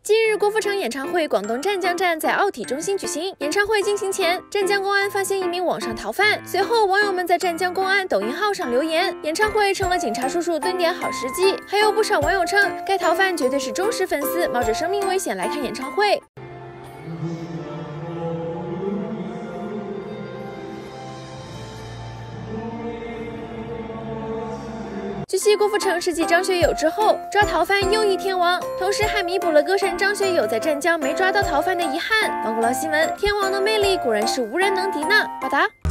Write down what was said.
近日，郭富城演唱会广东湛江站在奥体中心举行。演唱会进行前，湛江公安发现一名网上逃犯，随后网友们在湛江公安抖音号上留言，演唱会成了警察叔叔蹲点好时机。还有不少网友称，该逃犯绝对是忠实粉丝，冒着生命危险来看演唱会。据悉，郭富城是继张学友之后抓逃犯又一天王，同时还弥补了歌神张学友在湛江没抓到逃犯的遗憾。网古捞新闻，天王的魅力果然是无人能敌呢。报道。